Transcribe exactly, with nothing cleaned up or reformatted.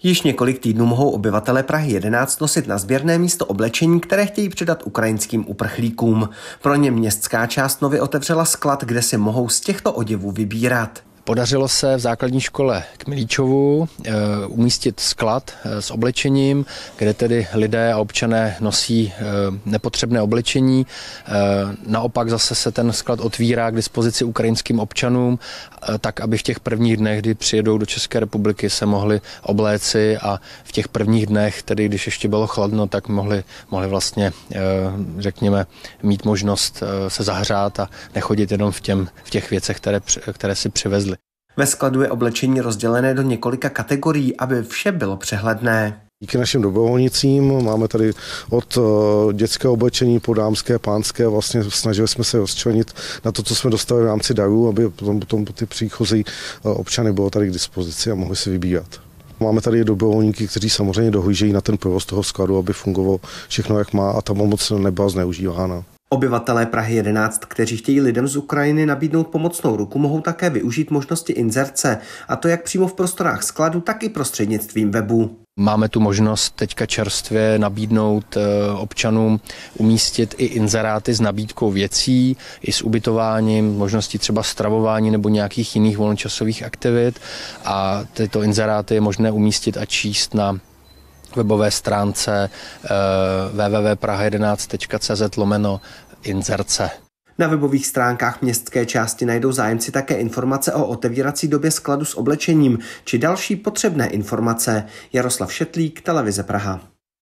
Již několik týdnů mohou obyvatelé Prahy jedenáct nosit na sběrné místo oblečení, které chtějí předat ukrajinským uprchlíkům. Pro ně městská část nově otevřela sklad, kde si mohou z těchto oděvů vybírat. Podařilo se v základní škole k Milíčovu e, umístit sklad e, s oblečením, kde tedy lidé a občané nosí e, nepotřebné oblečení. E, naopak zase se ten sklad otvírá k dispozici ukrajinským občanům, e, tak aby v těch prvních dnech, kdy přijedou do České republiky, se mohli obléci a v těch prvních dnech, tedy když ještě bylo chladno, tak mohli, mohli vlastně, e, řekněme, mít možnost e, se zahřát a nechodit jenom v, těm, v těch věcech, které, které si přivezli. Ve skladu je oblečení rozdělené do několika kategorií, aby vše bylo přehledné. Díky našim dobrovolnicím máme tady od dětského oblečení po dámské, pánské, vlastně snažili jsme se rozčlenit na to, co jsme dostali v rámci darů, aby potom, potom ty příchozí občany bylo tady k dispozici a mohli si vybírat. Máme tady dobrovolníky, kteří samozřejmě dohlížejí na ten provoz toho skladu, aby fungovalo všechno, jak má, a ta pomoc nebyla zneužívána. Obyvatelé Prahy jedenáct, kteří chtějí lidem z Ukrajiny nabídnout pomocnou ruku, mohou také využít možnosti inzerce, a to jak přímo v prostorách skladu, tak i prostřednictvím webu. Máme tu možnost teďka čerstvě nabídnout občanům umístit i inzeráty s nabídkou věcí, i s ubytováním, možností třeba stravování nebo nějakých jiných volnočasových aktivit, a tyto inzeráty je možné umístit a číst na webové stránce w w w tečka praha jedenáct tečka c z lomeno inzerce. Na webových stránkách městské části najdou zájemci také informace o otevírací době skladu s oblečením či další potřebné informace. Jaroslav Šetlík, Televize Praha.